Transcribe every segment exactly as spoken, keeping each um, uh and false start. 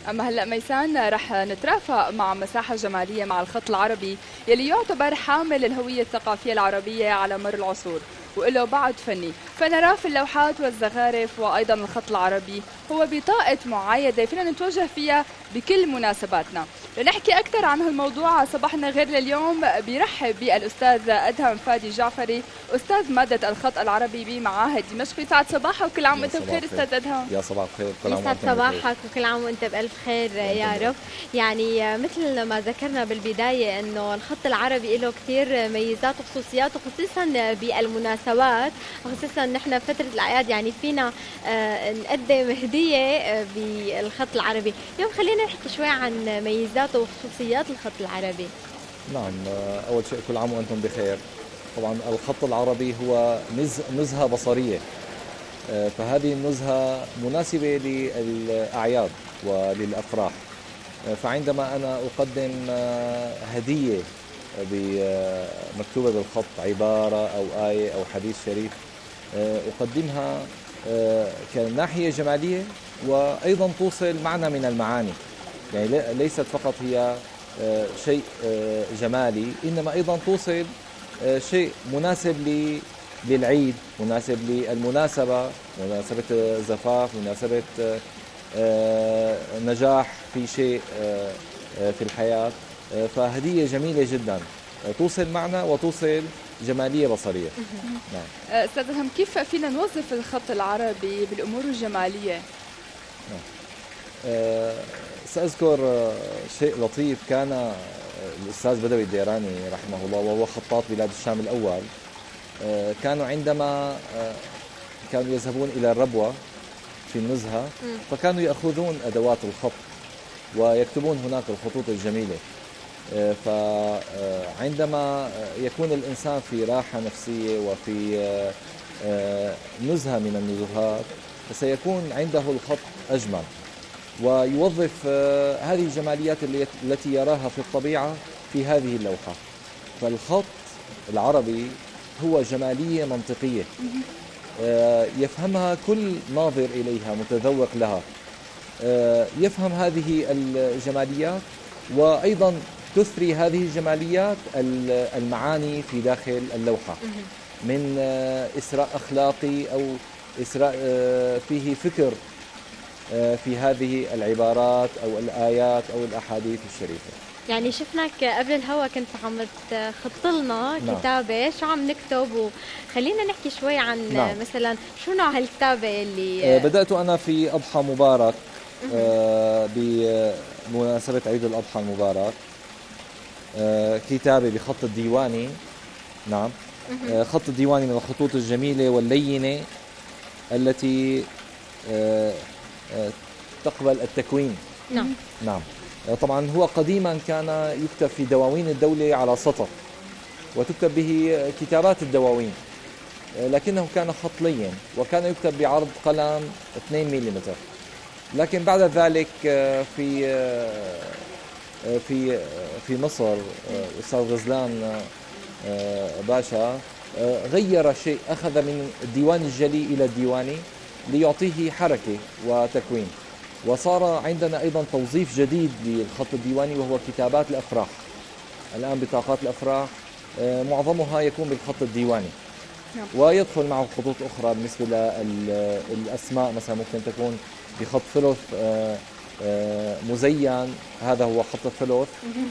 أما هلأ ميسان رح نترافق مع مساحة جمالية مع الخط العربي يلي يعتبر حامل الهوية الثقافية العربية على مر العصور وله بعد فني، فنراه في اللوحات والزخارف. وأيضا الخط العربي هو بطاقة معايدة فينا نتوجه فيها بكل مناسباتنا. لنحكي أكثر عن هالموضوع صباحنا غير لليوم بيرحب بالأستاذ أدهم فادي جعفري، أستاذ مادة الخط العربي بمعاهد دمشق. يسعد صباحك وكل عام وأنت بخير أستاذ أدهم. يا صباح الخير، كل عام يسعد صباحك وكل عام وأنت بألف خير يا رب. يعني مثل ما ذكرنا بالبداية أنه الخط العربي له كثير ميزات وخصوصيات، وخصوصا بالمناسبات، خصوصا نحن فترة الأعياد يعني فينا نقدم هدية بالخط العربي. اليوم خلينا نحكي شوي عن ميزات وخصوصيات الخط العربي. نعم، أول شيء كل عام وأنتم بخير. طبعا الخط العربي هو نزهة بصرية، فهذه النزهة مناسبة للأعياد وللأفراح. فعندما أنا أقدم هدية مكتوبة بالخط، عبارة أو آية أو حديث شريف، أقدمها كناحية جمالية وأيضا توصل معنى من المعاني. يعني ليست فقط هي شيء جمالي، إنما أيضا توصل شيء مناسب للعيد، مناسب للمناسبة، مناسبة زفاف، مناسبة نجاح في شيء في الحياة. فهدية جميلة جدا توصل معنى وتوصل جمالية بصرية. نعم. أستاذ أدهم، كيف فينا نوظف الخط العربي بالأمور الجمالية؟ نعم. سأذكر شيء لطيف. كان الأستاذ بدوي الديراني رحمه الله وهو خطاط بلاد الشام الأول، كانوا عندما كانوا يذهبون إلى الربوة في النزهة فكانوا يأخذون أدوات الخط ويكتبون هناك الخطوط الجميلة. فعندما يكون الإنسان في راحة نفسية وفي نزهة من النزهات سيكون عنده الخط أجمل، ويوظف هذه الجماليات التي يراها في الطبيعة في هذه اللوحة. فالخط العربي هو جمالية منطقية يفهمها كل ناظر إليها متذوق لها، يفهم هذه الجماليات وأيضا تثري هذه الجماليات المعاني في داخل اللوحة من إسراء أخلاقي أو إسراء فيه فكر في هذه العبارات أو الآيات أو الأحاديث الشريفة. يعني شفناك قبل الهوا كنت عم تخط لنا نعم. كتابة، شو عم نكتب؟ وخلينا نحكي شوي عن نعم. مثلا شو نوع هالكتابة اللي بدأت أنا في أضحى مبارك بمناسبة عيد الأضحى المبارك، كتابة بخط الديواني. نعم. خط الديواني من الخطوط الجميلة واللينة التي تقبل التكوين. نعم. نعم. طبعا هو قديما كان يكتب في دواوين الدولة على سطر وتكتب به كتابات الدواوين، لكنه كان خط لين وكان يكتب بعرض قلم اثنين ملم. لكن بعد ذلك في في في مصر أستاذ غزلان باشا غير شيء، أخذ من الديوان الجلي إلى الديواني ليعطيه حركة وتكوين. وصار عندنا أيضا توظيف جديد للخط الديواني وهو كتابات الأفراح. الآن بطاقات الأفراح معظمها يكون بالخط الديواني، ويدخل معه خطوط أخرى بالنسبة للأسماء، مثلا ممكن تكون بخط ثلث مزين، هذا هو خط الثلث.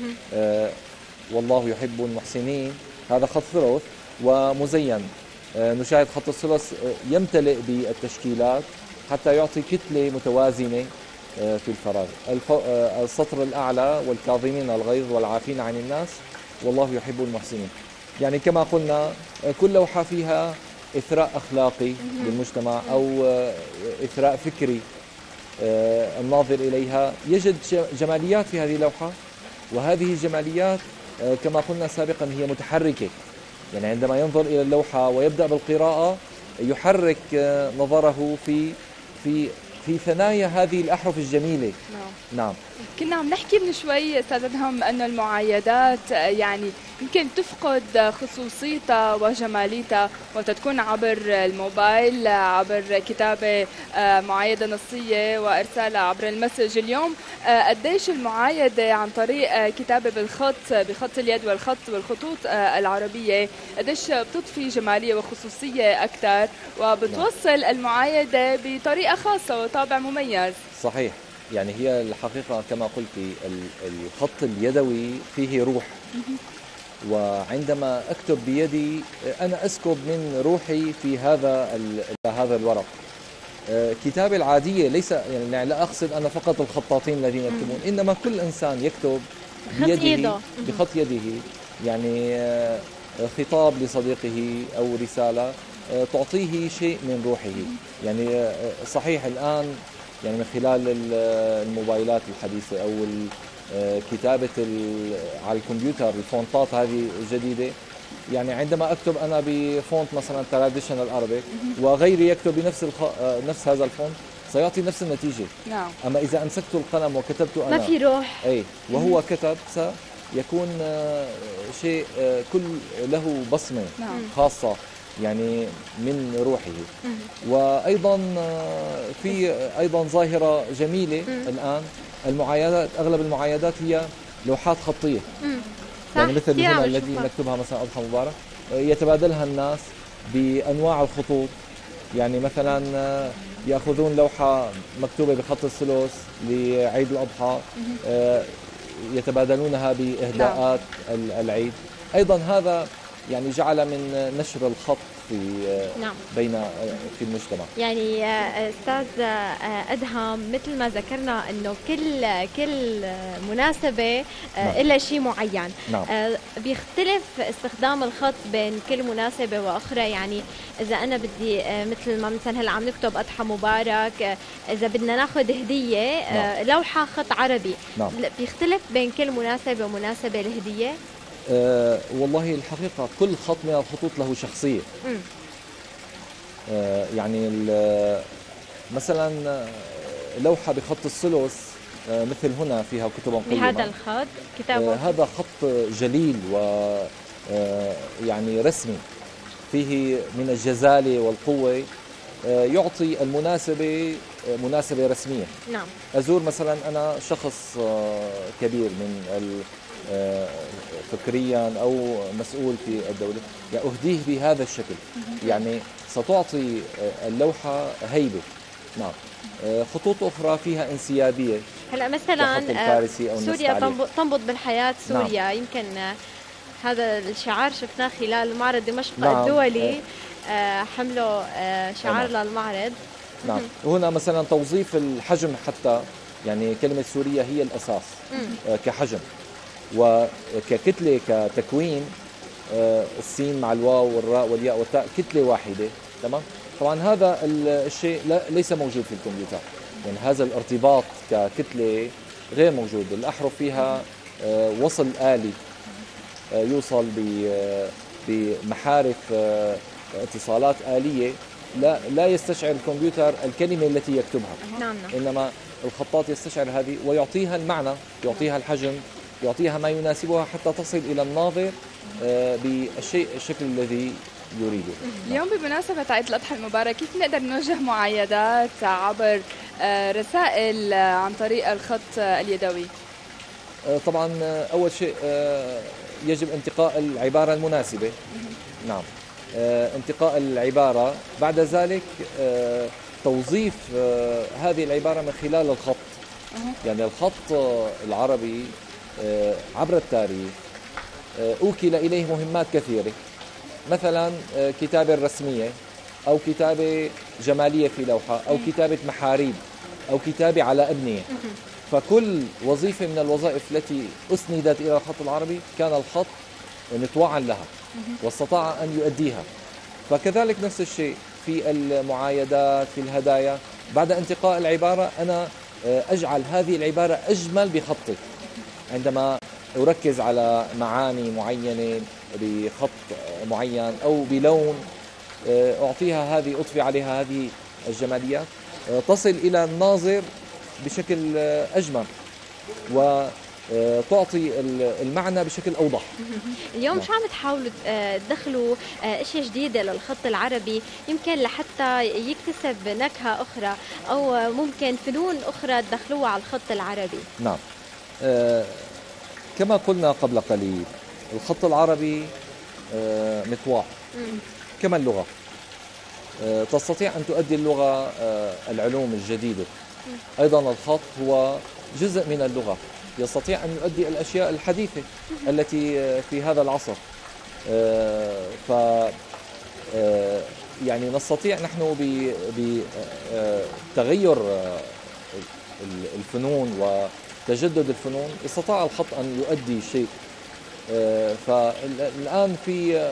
والله يحب المحسنين، هذا خط ثلث ومزين. نشاهد خط الثلث يمتلئ بالتشكيلات حتى يعطي كتلة متوازنة في الفراغ. السطر الأعلى والكاظمين الغيظ والعافين عن الناس والله يحب المحسنين. يعني كما قلنا كل لوحة فيها إثراء أخلاقي للمجتمع أو إثراء فكري الناظر إليها يجد جماليات في هذه اللوحة، وهذه الجماليات كما قلنا سابقا هي متحركة. يعني عندما ينظر إلى اللوحة ويبدأ بالقراءة يحرك نظره في في في ثنايا هذه الأحرف الجميلة. نعم. نعم. كنا عم نحكي من شوي استاذ ادهم انه المعايدات يعني يمكن تفقد خصوصيتها وجماليتها وقت تكون عبر الموبايل، عبر كتابه معايده نصيه وارسالها عبر المسج. اليوم قديش المعايده عن طريق كتابه بالخط بخط اليد والخط والخطوط العربيه قديش بتضفي جماليه وخصوصيه اكثر وبتوصل المعايده بطريقه خاصه وطابع مميز. صحيح. يعني هي الحقيقة كما قلتي الخط اليدوي فيه روح، وعندما أكتب بيدي أنا أسكب من روحي في هذا هذا الورق. كتابة العادية ليس يعني لا أقصد أنا فقط الخطاطين الذين يكتبون، إنما كل إنسان يكتب بيده بخط يده، يعني خطاب لصديقه أو رسالة تعطيه شيء من روحه. يعني صحيح الآن يعني من خلال الموبايلات الحديثة أو كتابة على الكمبيوتر الفونتات هذه الجديدة، يعني عندما أكتب أنا بفونت مثلا تراديشنال أرابيك وغيري يكتب بنفس الخ... نفس هذا الفونت سيعطي نفس النتيجة. نعم. أما إذا أمسكت القلم وكتبت أنا ما في روح، أي وهو كتب سيكون شيء كل له بصمة نعم. خاصة يعني من روحه. وأيضا في أيضا ظاهرة جميلة الآن، المعايدات أغلب المعايدات هي لوحات خطية. يعني مثل هنا التي نكتبها مثلا أضحى مبارك يتبادلها الناس بأنواع الخطوط. يعني مثلا يأخذون لوحة مكتوبة بخط الثلث لعيد الأضحى يتبادلونها بإهداءات العيد. أيضا هذا يعني جعل من نشر الخط في نعم. بين في المجتمع. يعني استاذ ادهم مثل ما ذكرنا انه كل كل مناسبه نعم. لها شيء معين. نعم. بيختلف استخدام الخط بين كل مناسبه واخرى. يعني اذا انا بدي مثل ما مثلا هلا عم نكتب اضحى مبارك، اذا بدنا ناخذ هديه نعم. لوحه خط عربي نعم. بيختلف بين كل مناسبه ومناسبه الهديه. أه والله الحقيقة كل خط من الخطوط له شخصية. أه يعني مثلا لوحة بخط الثلث أه مثل هنا فيها كتب قيمة. بهذا الخط كتابة. أه هذا خط جليل و أه يعني رسمي فيه من الجزالة والقوة، أه يعطي المناسبة مناسبة رسمية. نعم. أزور مثلا أنا شخص أه كبير من فكريا أو مسؤول في الدولة، يعني أهديه بهذا الشكل، يعني ستعطي اللوحة هيبة. نعم. خطوط أخرى فيها انسيابية. هلا مثلا سوريا تنبض بالحياة سوريا. نعم. يمكن هذا الشعار شفناه خلال معرض دمشق نعم. الدولي، حملوا شعار نعم. للمعرض. نعم. هنا مثلا توظيف الحجم، حتى يعني كلمة سوريا هي الأساس كحجم وككتلة كتكوين، السين مع الواو والراء والياء والتاء كتلة واحدة. تمام. طبعا هذا الشيء ليس موجود في الكمبيوتر، يعني هذا الارتباط ككتلة غير موجود. الأحرف فيها وصل آلي يوصل بمحارف اتصالات آلية لا لا يستشعر الكمبيوتر الكلمة التي يكتبها. نعم. إنما الخطاط يستشعر هذه ويعطيها المعنى، يعطيها الحجم، يعطيها ما يناسبها حتى تصل إلى الناظر بالشيء الشكل الذي يريده. اليوم بمناسبة عيد الأضحى المبارك كيف نقدر نوجه معايدات عبر رسائل عن طريق الخط اليدوي؟ طبعا أول شيء يجب انتقاء العبارة المناسبة. نعم. انتقاء العبارة، بعد ذلك توظيف هذه العبارة من خلال الخط. يعني الخط العربي عبر التاريخ أوكل إليه مهمات كثيرة، مثلا كتابة رسمية أو كتابة جمالية في لوحة أو كتابة محاريب أو كتابة على أبنية. فكل وظيفة من الوظائف التي أسندت إلى الخط العربي كان الخط متوعا لها واستطاع أن يؤديها. فكذلك نفس الشيء في المعايدات، في الهدايا، بعد انتقاء العبارة أنا أجعل هذه العبارة أجمل بخطي، عندما أركز على معاني معينة بخط معين أو بلون أعطيها هذه، أضفي عليها هذه الجماليات، تصل إلى الناظر بشكل أجمل وتعطي المعنى بشكل أوضح. اليوم شو عم تحاولوا تدخلوا اشياء جديدة للخط العربي يمكن لحتى يكتسب نكهة أخرى أو ممكن فنون أخرى تدخلوها على الخط العربي؟ نعم، كما قلنا قبل قليل الخط العربي مطواع كما اللغة، تستطيع أن تؤدي اللغة العلوم الجديدة. أيضا الخط هو جزء من اللغة، يستطيع أن يؤدي الأشياء الحديثة التي في هذا العصر. ف يعني نستطيع نحن بتغير الفنون وتجدد الفنون، استطاع الخط أن يؤدي شيء. فالآن في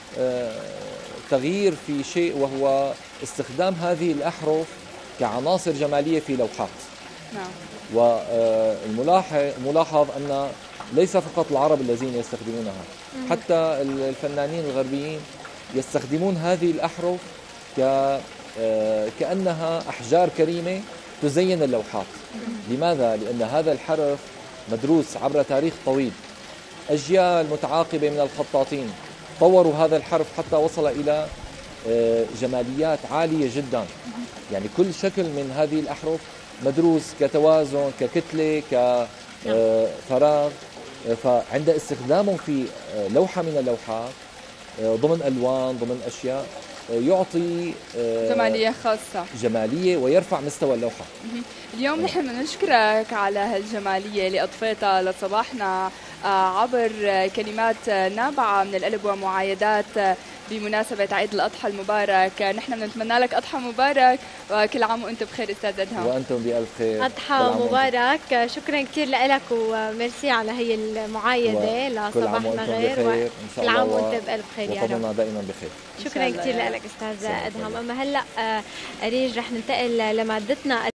تغيير في شيء وهو استخدام هذه الأحرف كعناصر جمالية في لوحات. نعم. والملاحظ أن ليس فقط العرب الذين يستخدمونها، حتى الفنانين الغربيين يستخدمون هذه الأحرف كأنها أحجار كريمة تزين اللوحات. لماذا؟ لأن هذا الحرف مدروس عبر تاريخ طويل، أجيال متعاقبة من الخطاطين طوروا هذا الحرف حتى وصل إلى جماليات عالية جدا. يعني كل شكل من هذه الأحرف مدروس كتوازن، ككتلة، كفراغ. فعند استخدامهم في لوحة من اللوحات ضمن ألوان ضمن أشياء يعطي جمالية خاصة، جمالية ويرفع مستوى اللوحة. اليوم نحن بنشكرك على هالجمالية اللي أضفيتها لصباحنا عبر كلمات نابعة من القلب ومعايدات بمناسبة عيد الأضحى المبارك. نحن بنتمنى لك أضحى مبارك وكل عام وأنت بخير أستاذ أدهم. وأنتم بألف خير. أضحى مبارك. شكرا كثير لك وميرسي على هي المعايدة لصباحنا غير، وكل عام وأنت بألف خير يا رب. دائما بخير. شكرا كثير لك أستاذ أدهم. أما هلأ أريج رح ننتقل لمادتنا